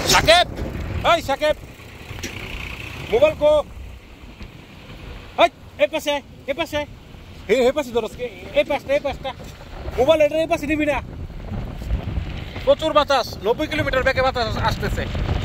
সাকিব, এই সাকিব, মোবাইল কো? এই পাশে, এই পাশে, এই পাশে ধরস, এই পাশটা মোবাইল এটা এই পাশে নিবি না। প্রচুর বাতাস, 90 কিলোমিটার বেগে বাতাস আসতেছে।